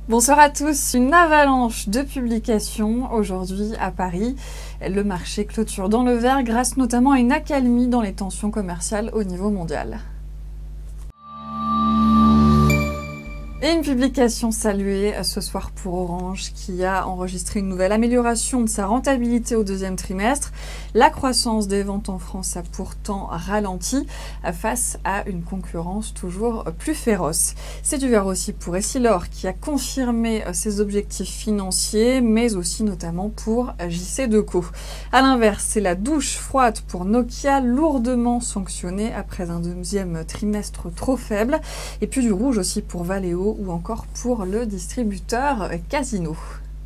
Bonsoir à tous, une avalanche de publications aujourd'hui à Paris. Le marché clôture dans le vert grâce notamment à une accalmie dans les tensions commerciales au niveau mondial. Et une publication saluée ce soir pour Orange qui a enregistré une nouvelle amélioration de sa rentabilité au deuxième trimestre. La croissance des ventes en France a pourtant ralenti face à une concurrence toujours plus féroce. C'est du vert aussi pour Essilor qui a confirmé ses objectifs financiers mais aussi notamment pour JC-Deco. A l'inverse, c'est la douche froide pour Nokia, lourdement sanctionnée après un deuxième trimestre trop faible. Et puis du rouge aussi pour Valeo ou encore pour le distributeur Casino.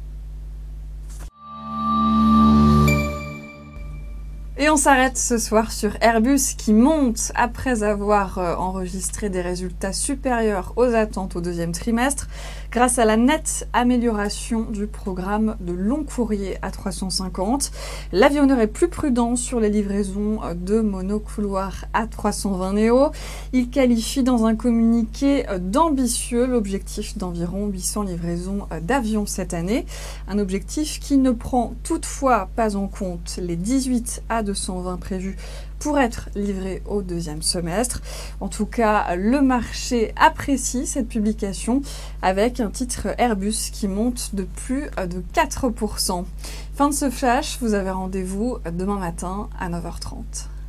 Et on s'arrête ce soir sur Airbus qui monte après avoir enregistré des résultats supérieurs aux attentes au deuxième trimestre grâce à la nette amélioration du programme de long courrier A350. L'avionneur est plus prudent sur les livraisons de monocouloirs A320neo. Il qualifie dans un communiqué d'ambitieux l'objectif d'environ 800 livraisons d'avions cette année. Un objectif qui ne prend toutefois pas en compte les 18 A220 prévus pour être livrés au deuxième semestre. En tout cas, le marché apprécie cette publication avec un titre Airbus qui monte de plus de 4%. Fin de ce flash, vous avez rendez-vous demain matin à 9h30.